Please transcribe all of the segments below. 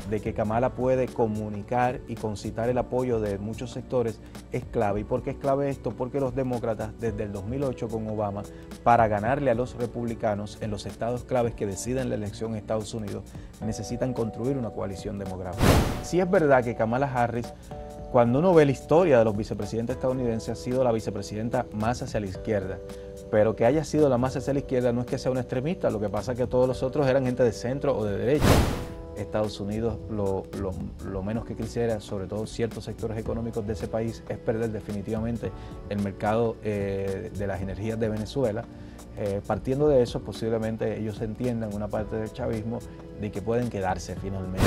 de que Kamala puede comunicar y concitar el apoyo de muchos sectores es clave. ¿Y por qué es clave esto? Porque los demócratas desde el 2008 con Obama, para ganarle a los republicanos en los estados claves que deciden la elección en Estados Unidos, necesitan construir una coalición demográfica. Sí es verdad que Kamala Harris, cuando uno ve la historia de los vicepresidentes estadounidenses, ha sido la vicepresidenta más hacia la izquierda, pero que haya sido la más hacia la izquierda no es que sea una extremista, lo que pasa es que todos los otros eran gente de centro o de derecha. Estados Unidos lo menos que quisiera, sobre todo ciertos sectores económicos de ese país, es perder definitivamente el mercado de las energías de Venezuela. Partiendo de eso, posiblemente ellos entiendan una parte del chavismo de que pueden quedarse finalmente.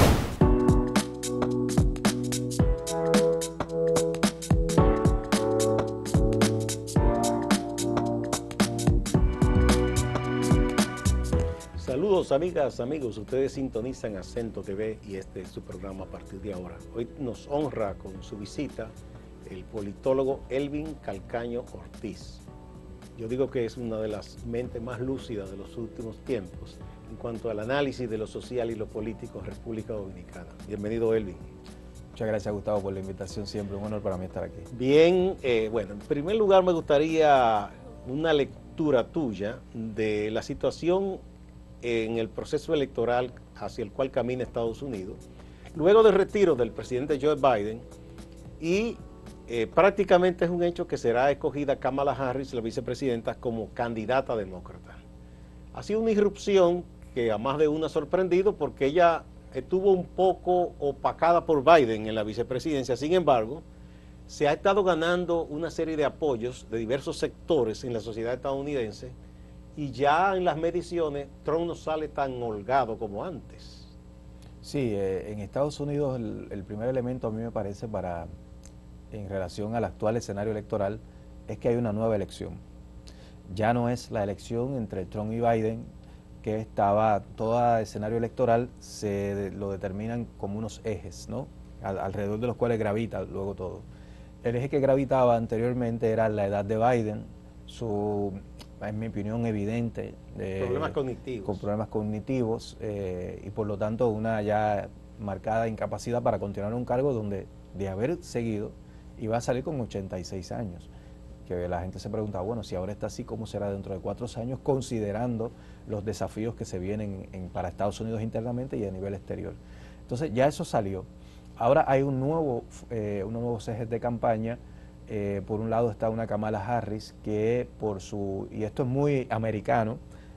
Saludos amigas, amigos, ustedes sintonizan Acento TV y este es su programa a partir de ahora. Hoy nos honra con su visita el politólogo Elvin Calcaño Ortiz. Yo digo que es una de las mentes más lúcidas de los últimos tiempos en cuanto al análisis de lo social y lo político en República Dominicana. Bienvenido, Elvin. Muchas gracias, Gustavo, por la invitación, siempre un honor para mí estar aquí. Bien, bueno, en primer lugar me gustaría una lectura tuya de la situación en el proceso electoral hacia el cual camina Estados Unidos, luego del retiro del presidente Joe Biden, y prácticamente es un hecho que será escogida Kamala Harris, la vicepresidenta, como candidata demócrata. Ha sido una irrupción que a más de una ha sorprendido porque ella estuvo un poco opacada por Biden en la vicepresidencia. Sin embargo, se ha estado ganando una serie de apoyos de diversos sectores en la sociedad estadounidense, y ya en las mediciones Trump no sale tan holgado como antes. Sí, en Estados Unidos el primer elemento a mí me parece en relación al actual escenario electoral es que hay una nueva elección. Ya no es la elección entre Trump y Biden, que estaba, todo escenario electoral lo determinan como unos ejes, ¿no? Alrededor de los cuales gravita luego todo. El eje que gravitaba anteriormente era la edad de Biden, en mi opinión, evidente. Problemas cognitivos. Con problemas cognitivos y por lo tanto una ya marcada incapacidad para continuar un cargo donde de haber seguido iba a salir con 86 años. Que la gente se pregunta, bueno, si ahora está así, ¿cómo será dentro de 4 años? Considerando los desafíos que se vienen para Estados Unidos internamente y a nivel exterior. Entonces ya eso salió. Ahora hay unos nuevos ejes de campaña. Por un lado está una Kamala Harris que y esto es muy americano,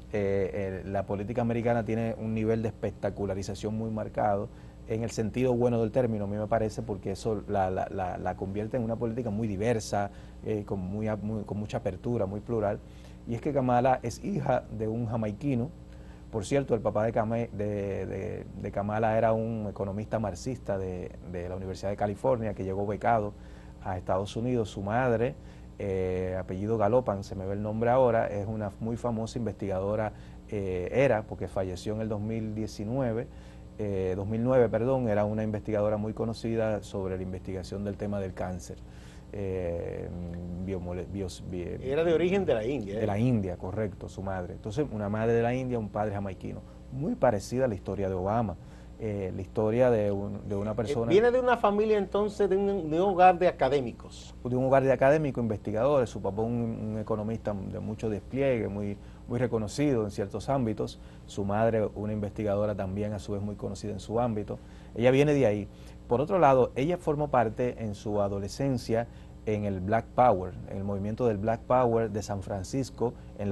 la política americana tiene un nivel de espectacularización muy marcado, en el sentido bueno del término, a mí me parece, porque eso la convierte en una política muy diversa, con mucha apertura, muy plural, y es que Kamala es hija de un jamaiquino. Por cierto, el papá de Kamala era un economista marxista de la Universidad de California que llegó becado a Estados Unidos. Su madre, apellido Galopan, se me ve el nombre ahora, es una muy famosa investigadora, porque falleció en el 2009, era una investigadora muy conocida sobre la investigación del tema del cáncer. Era de origen de la India. De la India, correcto, su madre. Entonces, una madre de la India, un padre jamaiquino, muy parecida a la historia de Obama. La historia de una persona... Viene de una familia entonces, de un hogar de académicos. De un hogar de académicos, investigadores, su papá un economista de mucho despliegue, muy reconocido en ciertos ámbitos, su madre una investigadora también a su vez muy conocida en su ámbito. Ella viene de ahí. Por otro lado, ella formó parte en su adolescencia en el Black Power, en el movimiento del Black Power de San Francisco, en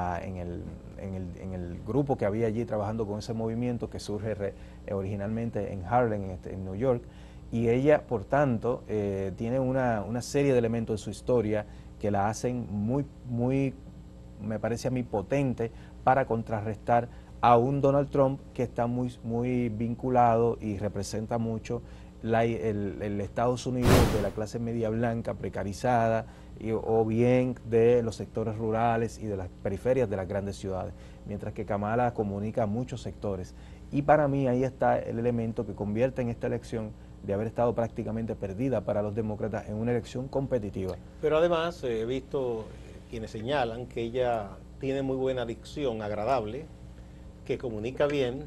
el grupo que había allí trabajando con ese movimiento que surge originalmente en Harlem, en New York, y ella, por tanto, tiene una serie de elementos en su historia que la hacen muy, me parece a mí, potente para contrarrestar a un Donald Trump que está muy vinculado y representa mucho el Estados Unidos de la clase media blanca precarizada o bien de los sectores rurales y de las periferias de las grandes ciudades, mientras que Kamala comunica a muchos sectores. Y para mí ahí está el elemento que convierte en esta elección de haber estado prácticamente perdida para los demócratas en una elección competitiva. Pero además he visto quienes señalan que ella tiene muy buena dicción, agradable, que comunica bien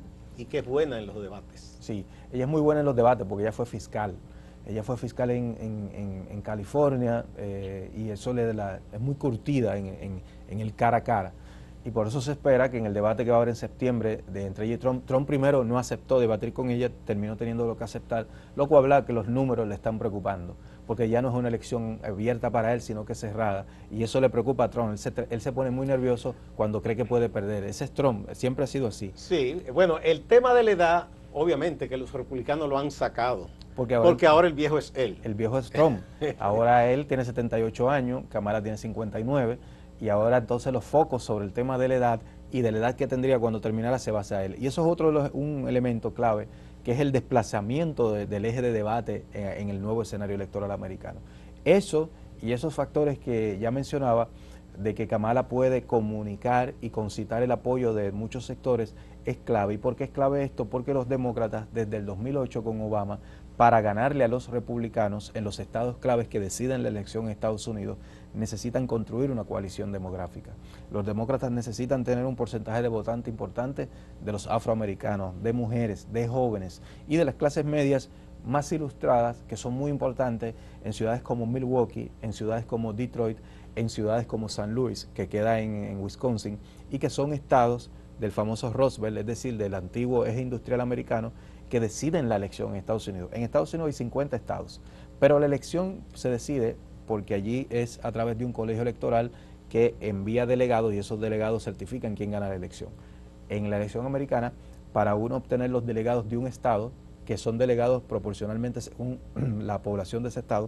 y que es buena en los debates. Sí, ella es muy buena en los debates porque ella fue fiscal. Ella fue fiscal en California y eso es muy curtida en el cara a cara. Y por eso se espera que en el debate que va a haber en septiembre entre ella y Trump primero no aceptó debatir con ella, terminó teniendo lo que aceptar, lo cual habla que los números le están preocupando, porque ya no es una elección abierta para él, sino que es cerrada. Y eso le preocupa a Trump. Él se pone muy nervioso cuando cree que puede perder. Ese es Trump, siempre ha sido así. Sí, bueno, el tema de la edad, obviamente que los republicanos lo han sacado. Porque ahora el viejo es él. El viejo es Trump. Ahora él tiene 78 años, Kamala tiene 59, y ahora entonces los focos sobre el tema de la edad y de la edad que tendría cuando terminara se basa a él. Y eso es un elemento clave, que es el desplazamiento del eje de debate en el nuevo escenario electoral americano. Eso y esos factores que ya mencionaba, de que Kamala puede comunicar y concitar el apoyo de muchos sectores, es clave. ¿Y por qué es clave esto? Porque los demócratas desde el 2008 con Obama, para ganarle a los republicanos en los estados claves que deciden la elección en Estados Unidos, necesitan construir una coalición demográfica. Los demócratas necesitan tener un porcentaje de votantes importante de los afroamericanos, de mujeres, de jóvenes y de las clases medias más ilustradas, que son muy importantes en ciudades como Milwaukee, en ciudades como Detroit, en ciudades como San Luis, que queda en Wisconsin, y que son estados del famoso Rust Belt, es decir, del antiguo eje industrial americano, que deciden la elección en Estados Unidos. En Estados Unidos hay 50 estados, pero la elección se decide porque allí es a través de un colegio electoral que envía delegados y esos delegados certifican quién gana la elección. En la elección americana, para uno obtener los delegados de un estado, que son delegados proporcionalmente según la población de ese estado,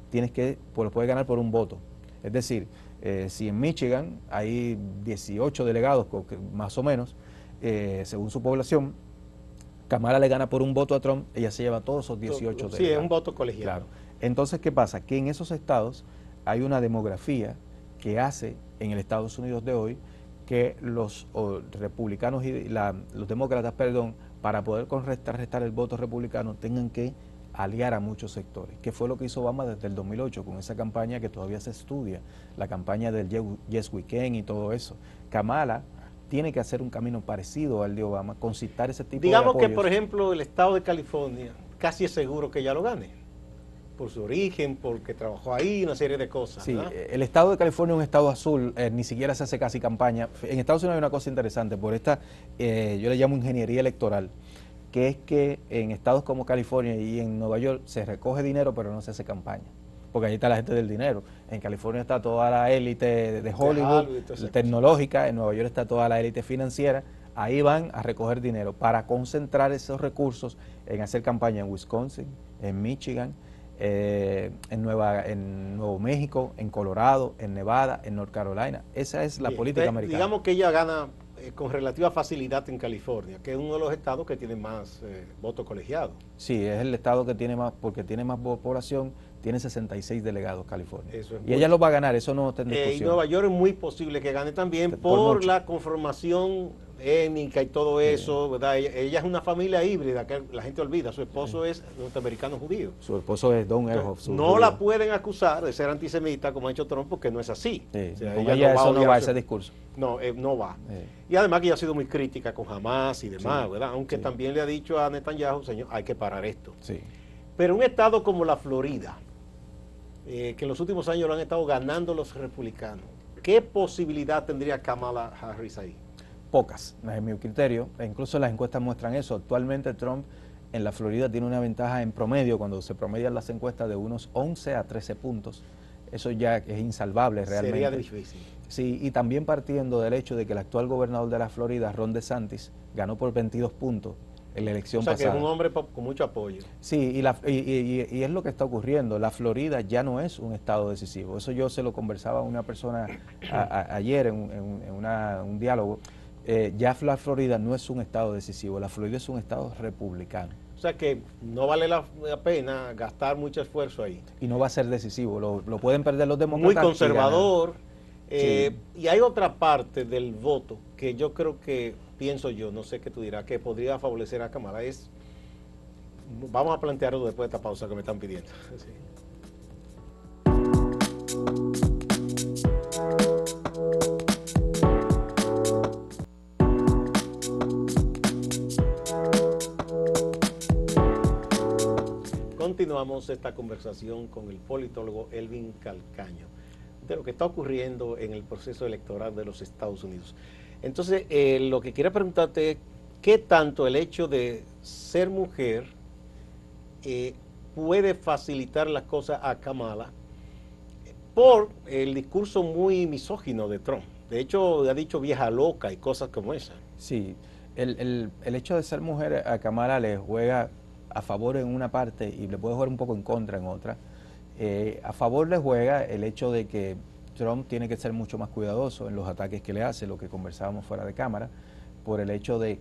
los puedes ganar por un voto. Es decir, si en Michigan hay 18 delegados, más o menos, según su población, Kamala le gana por un voto a Trump, ella se lleva todos esos 18 delegados. Sí, es un voto colegial. Claro. Entonces, ¿qué pasa? Que en esos estados hay una demografía que hace en el Estados Unidos de hoy que los republicanos y los demócratas, para poder restar el voto republicano, tengan que aliar a muchos sectores, que fue lo que hizo Obama desde el 2008 con esa campaña que todavía se estudia, la campaña del Yes We Can y todo eso. Kamala tiene que hacer un camino parecido al de Obama, concitar ese tipo de apoyos. Digamos que, por ejemplo, el estado de California casi es seguro que ya lo gane, por su origen, porque trabajó ahí, una serie de cosas. Sí, ¿verdad? el estado de California es un estado azul, ni siquiera se hace casi campaña. En Estados Unidos hay una cosa interesante, por esta, yo le llamo ingeniería electoral, que es que en estados como California y en Nueva York se recoge dinero pero no se hace campaña, porque ahí está la gente del dinero. En California está toda la élite de Hollywood, tecnológica, en Nueva York está toda la élite financiera, ahí van a recoger dinero para concentrar esos recursos en hacer campaña en Wisconsin, en Michigan, en Nuevo México, en Colorado, en Nevada, en North Carolina. Esa es la política americana. Digamos que ella gana con relativa facilidad en California, que es uno de los estados que tiene más voto colegiado. Sí, es el estado que tiene más, porque tiene más población, tiene 66 delegados California. Y ella lo va a ganar, eso no está en discusión. Y Nueva York es muy posible que gane también por la conformación étnica y todo eso, ¿verdad? Ella es una familia híbrida que la gente olvida. Su esposo es norteamericano judío. Su esposo es Don Erhoff. No la pueden acusar de ser antisemita como ha hecho Trump, porque no es así. O sea, ella no va a ese discurso. No, no va. Y además que ella ha sido muy crítica con Hamas y demás, ¿verdad? Aunque también le ha dicho a Netanyahu, señor, hay que parar esto. Sí. Pero un estado como la Florida, que en los últimos años lo han estado ganando los republicanos, ¿qué posibilidad tendría Kamala Harris ahí? Pocas, en mi criterio. Incluso las encuestas muestran eso. Actualmente Trump en la Florida tiene una ventaja en promedio, cuando se promedian las encuestas, de unos 11 a 13 puntos. Eso ya es insalvable realmente. Sería difícil. Sí, y también partiendo del hecho de que el actual gobernador de la Florida, Ron DeSantis, ganó por 22 puntos en la elección pasada. O sea, que es un hombre con mucho apoyo. Sí, y es lo que está ocurriendo. La Florida ya no es un estado decisivo. Eso yo se lo conversaba a una persona ayer en un diálogo. Ya la Florida no es un estado decisivo, la Florida es un estado republicano. O sea que no vale la pena gastar mucho esfuerzo ahí. Y no va a ser decisivo, lo pueden perder los demócratas. Muy conservador. Y hay otra parte del voto que yo creo que, pienso yo, no sé qué tú dirás, que podría favorecer a Kamala. Vamos a plantearlo después de esta pausa que me están pidiendo. Sí. continuamos esta conversación con el politólogo Elvin Calcaño de lo que está ocurriendo en el proceso electoral de los Estados Unidos. Entonces, lo que quiero preguntarte es, ¿qué tanto el hecho de ser mujer puede facilitar las cosas a Kamala por el discurso muy misógino de Trump? De hecho, ha dicho vieja loca y cosas como esa. Sí, el hecho de ser mujer a Kamala le juega a favor en una parte y le puede jugar un poco en contra en otra. A favor le juega el hecho de que Trump tiene que ser mucho más cuidadoso en los ataques que le hace, lo que conversábamos fuera de cámara, por el hecho de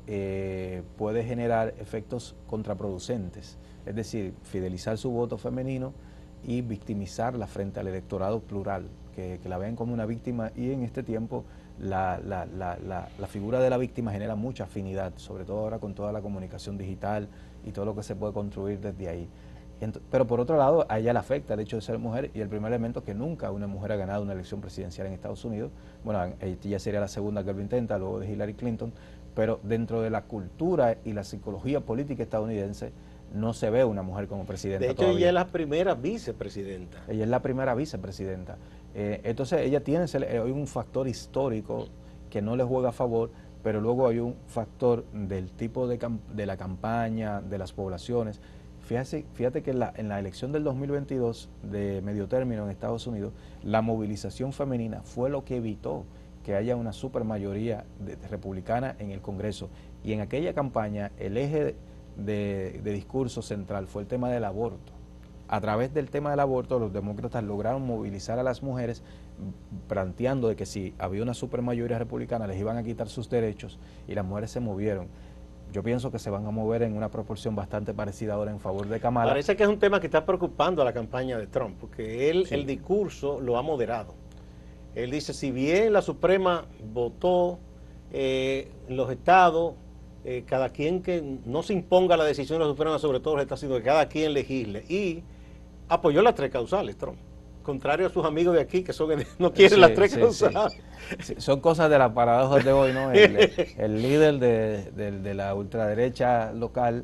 que puede generar efectos contraproducentes, es decir, fidelizar su voto femenino y victimizarla frente al electorado plural, que la ven como una víctima, y en este tiempo la figura de la víctima genera mucha afinidad, sobre todo ahora con toda la comunicación digital y todo lo que se puede construir desde ahí. Pero por otro lado, a ella le afecta el hecho de ser mujer, y el primer elemento es que nunca una mujer ha ganado una elección presidencial en Estados Unidos. Bueno, ella sería la segunda que lo intenta, luego de Hillary Clinton, pero dentro de la cultura y la psicología política estadounidense no se ve una mujer como presidenta. De hecho, todavía. ella es la primera vicepresidenta. Ella es la primera vicepresidenta. Entonces ella tiene hay un factor histórico que no le juega a favor, pero luego hay un factor del tipo de la campaña, de las poblaciones. Fíjate que en la elección del 2022 de medio término en Estados Unidos, la movilización femenina fue lo que evitó que haya una supermayoría republicana en el Congreso. Y en aquella campaña el eje de discurso central fue el tema del aborto. A través del tema del aborto, los demócratas lograron movilizar a las mujeres, planteando de que si había una supermayoría republicana les iban a quitar sus derechos, y las mujeres se movieron. Yo pienso que se van a mover en una proporción bastante parecida ahora en favor de Kamala. Parece que es un tema que está preocupando a la campaña de Trump, porque él, sí, el discurso lo ha moderado. Él dice, si bien la Suprema votó en los estados, cada quien que no se imponga la decisión de la Suprema sobre todo los estados, sino que cada quien legisle. Y apoyó las tres causales, Trump. Contrario a sus amigos de aquí, que no quieren sí, las tres sí, causales. Sí. Son cosas de las paradojas de hoy, ¿no? El líder de la ultraderecha local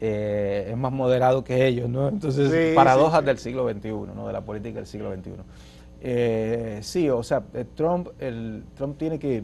es más moderado que ellos, ¿no? Entonces, Sí, paradojas sí. del siglo XXI, ¿no? De la política del siglo XXI. Sí, o sea, Trump tiene que,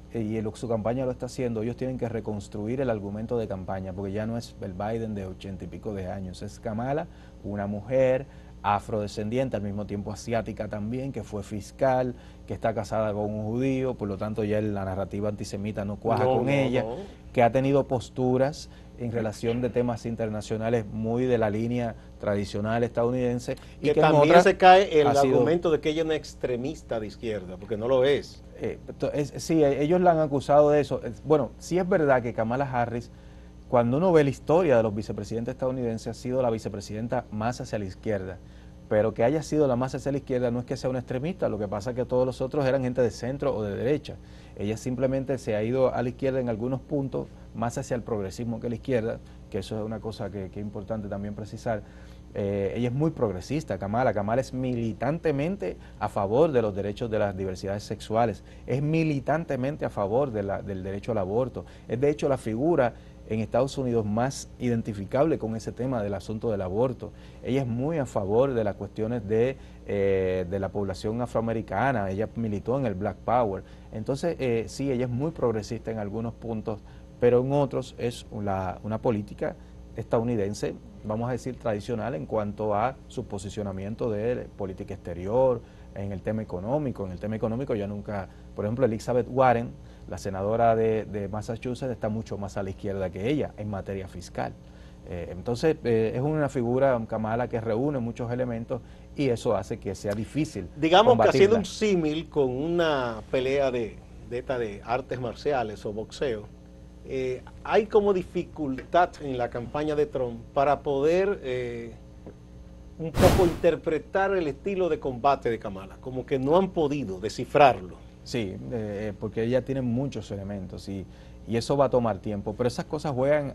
su campaña lo está haciendo, ellos tienen que reconstruir el argumento de campaña, porque ya no es el Biden de 80 y pico de años, es Kamala, una mujer afrodescendiente, al mismo tiempo asiática también, que fue fiscal, que está casada con un judío, por lo tanto ya la narrativa antisemita no cuaja con ella, que ha tenido posturas en relación de temas internacionales muy de la línea tradicional estadounidense. Y que también se cae el argumento de que ella es una extremista de izquierda, porque no lo es. Sí, ellos la han acusado de eso. Bueno, sí es verdad que Kamala Harris, cuando uno ve la historia de los vicepresidentes estadounidenses, ha sido la vicepresidenta más hacia la izquierda, pero que haya sido la más hacia la izquierda no es que sea una extremista, lo que pasa es que todos los otros eran gente de centro o de derecha. Ella simplemente se ha ido a la izquierda en algunos puntos, más hacia el progresismo que la izquierda, que eso es una cosa que es importante también precisar. Ella es muy progresista, Kamala es militantemente a favor de los derechos de las diversidades sexuales, es militantemente a favor del derecho al aborto, es de hecho la figura en Estados Unidos más identificable con ese tema del asunto del aborto. Ella es muy a favor de las cuestiones de la población afroamericana, ella militó en el Black Power. Entonces, sí, ella es muy progresista en algunos puntos, pero en otros es una política estadounidense, vamos a decir, tradicional en cuanto a su posicionamiento de política exterior, en el tema económico. En el tema económico ya nunca, por ejemplo, Elizabeth Warren, la senadora de Massachusetts, está mucho más a la izquierda que ella en materia fiscal. Entonces, es una figura, Kamala, que reúne muchos elementos y eso hace que sea difícil. Digamos combatirla. que haciendo un símil con una pelea de artes marciales o boxeo, hay como dificultad en la campaña de Trump para poder un poco interpretar el estilo de combate de Kamala, como que no han podido descifrarlo. Sí, porque ella tiene muchos elementos y eso va a tomar tiempo, pero esas cosas juegan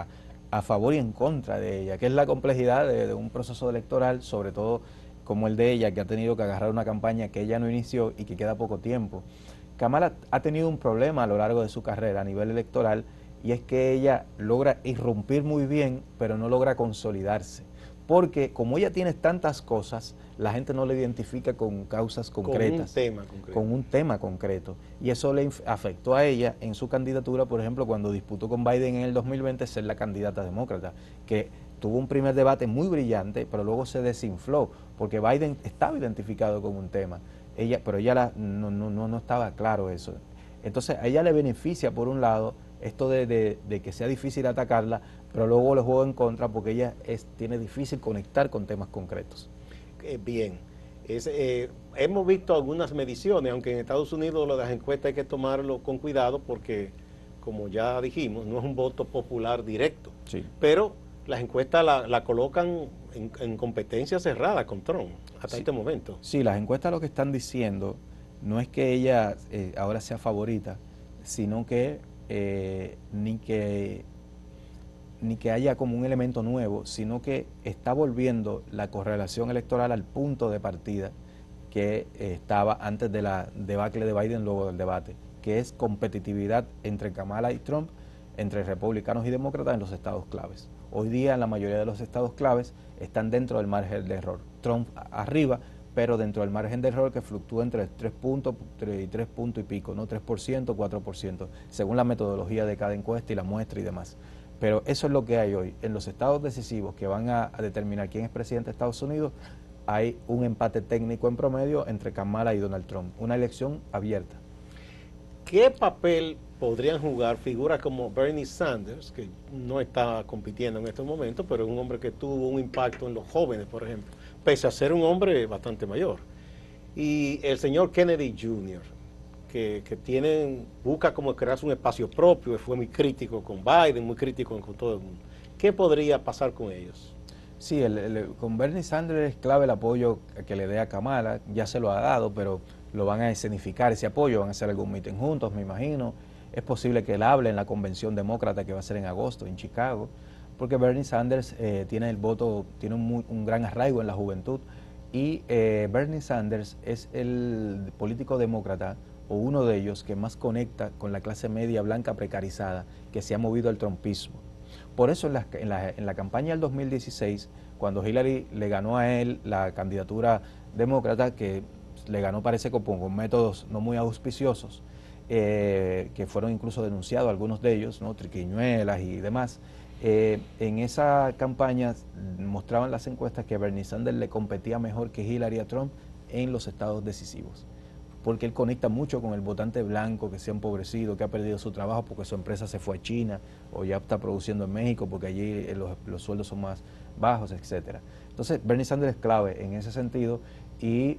a favor y en contra de ella, que es la complejidad de un proceso electoral, sobre todo como el de ella, que ha tenido que agarrar una campaña que ella no inició y que queda poco tiempo. Kamala ha tenido un problema a lo largo de su carrera a nivel electoral, y es que ella logra irrumpir muy bien, pero no logra consolidarse. porque como ella tiene tantas cosas, la gente no le identifica con causas concretas, con un tema concreto. Y eso le afectó a ella en su candidatura, por ejemplo, cuando disputó con Biden en el 2020 ser la candidata demócrata, que tuvo un primer debate muy brillante, pero luego se desinfló, porque Biden estaba identificado con un tema, pero ella no estaba claro eso. Entonces a ella le beneficia, por un lado, esto de que sea difícil atacarla, pero luego le juego en contra porque ella tiene difícil conectar con temas concretos. Bien, hemos visto algunas mediciones, aunque en Estados Unidos las encuestas hay que tomarlo con cuidado porque, como ya dijimos, no es un voto popular directo, sí, pero las encuestas la colocan en competencia cerrada con Trump hasta este momento. Sí, las encuestas lo que están diciendo no es que ella ahora sea favorita, sino que ni que haya como un elemento nuevo, sino que está volviendo la correlación electoral al punto de partida que estaba antes de la debacle de Biden, luego del debate, que es competitividad entre Kamala y Trump, entre republicanos y demócratas en los estados claves. Hoy día la mayoría de los estados claves están dentro del margen de error. Trump arriba, pero dentro del margen de error que fluctúa entre 3 puntos y 3 puntos y pico, ¿no? 3%, 4%, según la metodología de cada encuesta y la muestra y demás. Pero eso es lo que hay hoy. En los estados decisivos que van a determinar quién es presidente de Estados Unidos, hay un empate técnico en promedio entre Kamala y Donald Trump. Una elección abierta. ¿Qué papel podrían jugar figuras como Bernie Sanders, que no está compitiendo en estos momentos, pero es un hombre que tuvo un impacto en los jóvenes, por ejemplo, pese a ser un hombre bastante mayor? Y el señor Kennedy Jr., que busca como crearse un espacio propio, fue muy crítico con Biden, muy crítico con todo el mundo. ¿Qué podría pasar con ellos? Sí, con Bernie Sanders es clave el apoyo que le dé a Kamala, ya se lo ha dado, pero lo van a escenificar ese apoyo, van a hacer algún meeting juntos, me imagino. Es posible que él hable en la convención demócrata que va a ser en agosto en Chicago, porque Bernie Sanders tiene el voto, tiene un gran arraigo en la juventud, y Bernie Sanders es el político demócrata o uno de ellos que más conecta con la clase media blanca precarizada que se ha movido al trumpismo. Por eso en la campaña del 2016, cuando Hillary le ganó a él la candidatura demócrata, que le ganó parece con métodos no muy auspiciosos, que fueron incluso denunciados algunos de ellos, ¿no? Triquiñuelas y demás, en esa campaña mostraban las encuestas que Bernie Sanders le competía mejor que Hillary a Trump en los estados decisivos, porque él conecta mucho con el votante blanco que se ha empobrecido, que ha perdido su trabajo porque su empresa se fue a China o ya está produciendo en México porque allí los sueldos son más bajos, etcétera. Entonces Bernie Sanders es clave en ese sentido y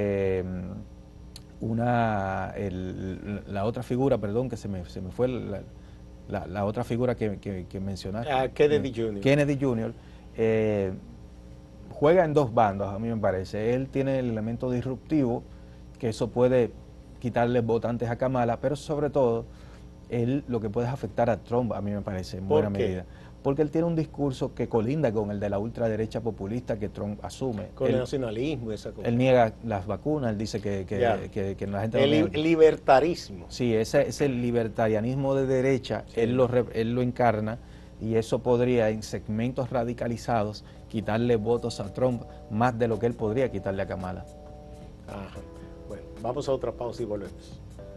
la otra figura, perdón, que se me fue la otra figura que mencionaste. Kennedy Jr. Kennedy Jr. Juega en dos bandos, a mí me parece. Él tiene el elemento disruptivo, que eso puede quitarle votantes a Kamala, pero sobre todo, él lo que puede es afectar a Trump, a mí me parece, en buena medida. Porque él tiene un discurso que colinda con el de la ultraderecha populista que Trump asume. Con el nacionalismo y esa cosa. Él niega las vacunas, él dice que la gente... El libertarismo. Sí, ese libertarianismo de derecha, sí. Él lo encarna, y eso podría, en segmentos radicalizados, quitarle votos a Trump más de lo que él podría quitarle a Kamala. Ajá. Bueno, vamos a otra pausa y volvemos.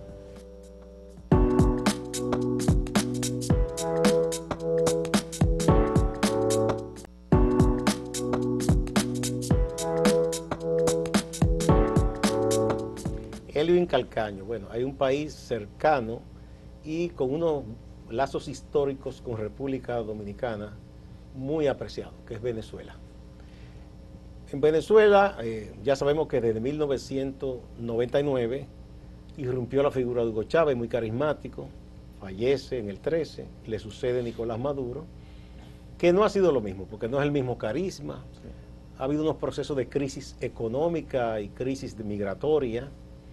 Elvin Calcaño, bueno, hay un país cercano y con unos lazos históricos con República Dominicana muy apreciado, que es Venezuela. En Venezuela ya sabemos que desde 1999 irrumpió la figura de Hugo Chávez, muy carismático, fallece en el 13, le sucede Nicolás Maduro, que no ha sido lo mismo, porque no es el mismo carisma. Sí. Ha habido unos procesos de crisis económica y crisis migratoria,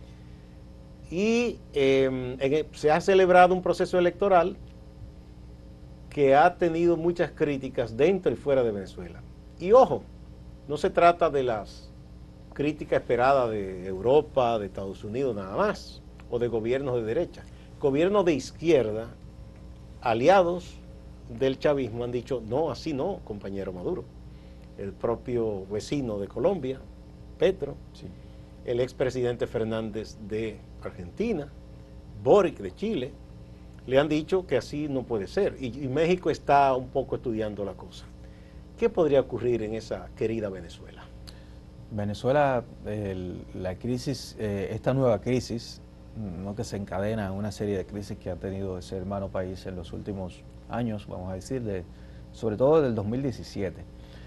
y se ha celebrado un proceso electoral que ha tenido muchas críticas dentro y fuera de Venezuela. Y ojo, no se trata de las críticas esperadas de Europa, de Estados Unidos nada más, o de gobiernos de derecha. Gobiernos de izquierda, aliados del chavismo, han dicho, no, así no, compañero Maduro. el propio vecino de Colombia, Petro, Sí. el expresidente Fernández de Argentina, Boric de Chile, le han dicho que así no puede ser. Y México está un poco estudiando la cosa. ¿Qué podría ocurrir en esa querida Venezuela? Venezuela, la crisis, esta nueva crisis, ¿no?, que se encadena en una serie de crisis que ha tenido ese hermano país en los últimos años, vamos a decir, sobre todo del 2017.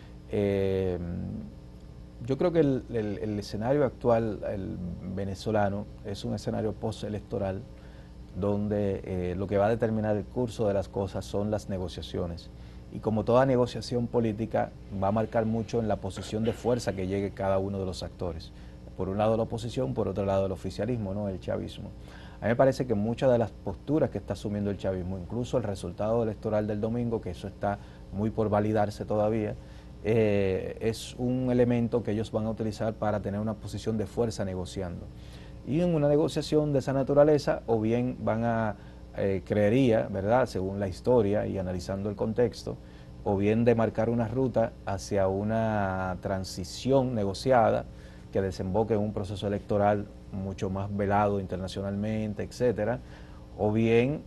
Yo creo que el escenario actual, el venezolano, es un escenario postelectoral donde lo que va a determinar el curso de las cosas son las negociaciones. Y como toda negociación política, va a marcar mucho en la posición de fuerza que llegue cada uno de los actores. Por un lado la oposición, por otro lado el oficialismo, ¿no?, el chavismo. A mí me parece que muchas de las posturas que está asumiendo el chavismo, incluso el resultado electoral del domingo, que eso está muy por validarse todavía, es un elemento que ellos van a utilizar para tener una posición de fuerza negociando. Y en una negociación de esa naturaleza, o bien van a, creería, ¿verdad?, según la historia y analizando el contexto, o bien de marcar una ruta hacia una transición negociada que desemboque en un proceso electoral mucho más velado internacionalmente, etcétera, o bien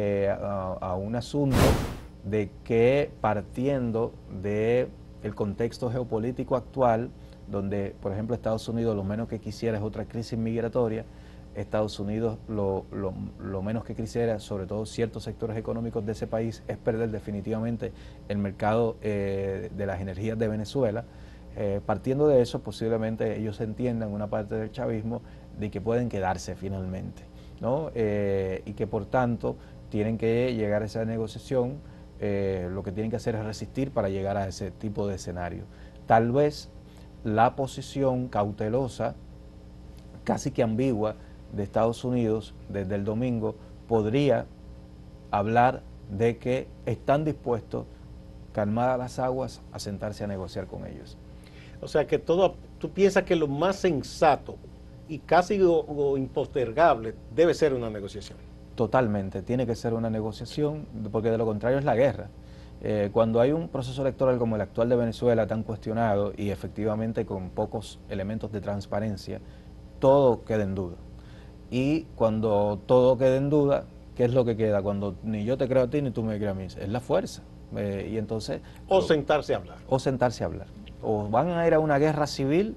a un asunto de que, partiendo de el contexto geopolítico actual, donde, por ejemplo, Estados Unidos lo menos que quisiera es otra crisis migratoria, Estados Unidos lo menos que quisiera, sobre todo ciertos sectores económicos de ese país, es perder definitivamente el mercado de las energías de Venezuela. Partiendo de eso, posiblemente ellos entiendan, una parte del chavismo, de que pueden quedarse finalmente, ¿no? Y que por tanto tienen que llegar a esa negociación. Lo que tienen que hacer es resistir para llegar a ese tipo de escenario. Tal vez la posición cautelosa, casi que ambigua, de Estados Unidos desde el domingo podría hablar de que están dispuestos, calmadas las aguas, a sentarse a negociar con ellos. O sea que tú piensas que lo más sensato y casi o impostergable debe ser una negociación. Totalmente, tiene que ser una negociación, porque de lo contrario es la guerra. Cuando hay un proceso electoral como el actual de Venezuela, tan cuestionado y efectivamente con pocos elementos de transparencia, todo queda en duda. Y cuando todo queda en duda, ¿qué es lo que queda? Cuando ni yo te creo a ti ni tú me crees a mí, es la fuerza. Y entonces... O sentarse a hablar. O sentarse a hablar. O van a ir a una guerra civil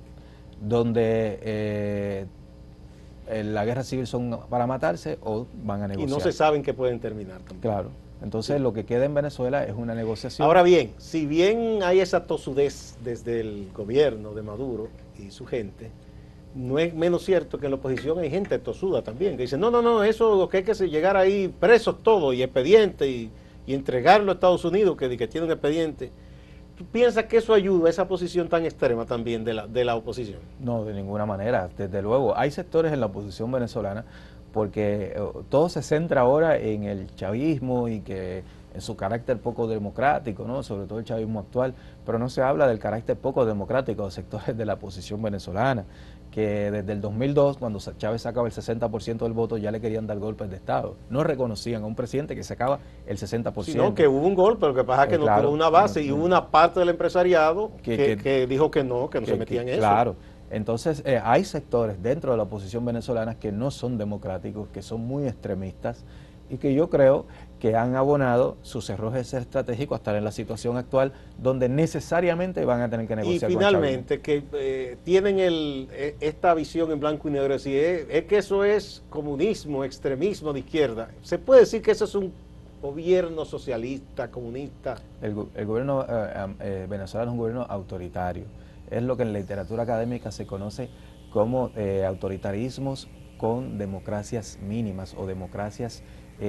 donde la guerra civil son para matarse, o van a negociar. Y no se saben que pueden terminar tampoco. Claro. Entonces, sí, lo que queda en Venezuela es una negociación. Ahora bien, si bien hay esa tosudez desde el gobierno de Maduro y su gente, no es menos cierto que en la oposición hay gente tosuda también, que dice, no, eso lo que hay que llegar ahí presos todos y expediente y entregarlo a Estados Unidos, que tiene un expediente. ¿Tú piensas que eso ayuda a esa posición tan extrema también de la oposición? No, de ninguna manera. Desde luego, hay sectores en la oposición venezolana, porque todo se centra ahora en el chavismo y que en su carácter poco democrático, ¿no?, sobre todo el chavismo actual, pero no se habla del carácter poco democrático de sectores de la oposición venezolana, que desde el 2002, cuando Chávez sacaba el 60% del voto, ya le querían dar golpes de Estado. No reconocían a un presidente que sacaba el 60%. Sino que hubo un golpe, lo que pasa es que no tuvo una base, y hubo una parte del empresariado que dijo que no se metía en eso. Claro. Entonces, hay sectores dentro de la oposición venezolana que no son democráticos, que son muy extremistas, y que yo creo que han abonado sus errores estratégicos a estar en la situación actual, donde necesariamente van a tener que negociar. Y finalmente, que tienen esta visión en blanco y negro, es decir, es que eso es comunismo, extremismo de izquierda. ¿Se puede decir que eso es un gobierno socialista, comunista? El gobierno venezolano es un gobierno autoritario. Es lo que en la literatura académica se conoce como autoritarismos con democracias mínimas o democracias...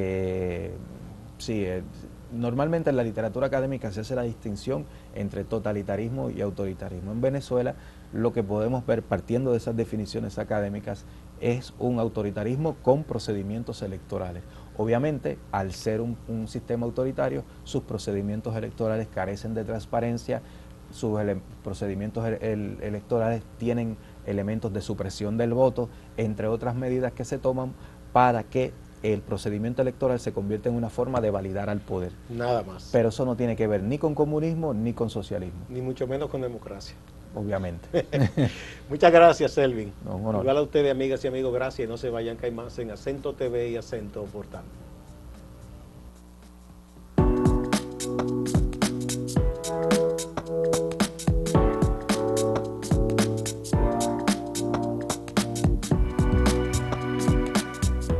normalmente en la literatura académica se hace la distinción entre totalitarismo y autoritarismo. En Venezuela, lo que podemos ver, partiendo de esas definiciones académicas, es un autoritarismo con procedimientos electorales. Obviamente, al ser un sistema autoritario, sus procedimientos electorales carecen de transparencia, sus procedimientos electorales tienen elementos de supresión del voto, entre otras medidas que se toman para que el procedimiento electoral se convierte en una forma de validar al poder. Nada más. Pero eso no tiene que ver ni con comunismo ni con socialismo. Ni mucho menos con democracia. Obviamente. Muchas gracias, Selvin. No, un honor. Igual a ustedes, amigas y amigos, gracias. Y no se vayan, que hay más en Acento TV y Acento Portal.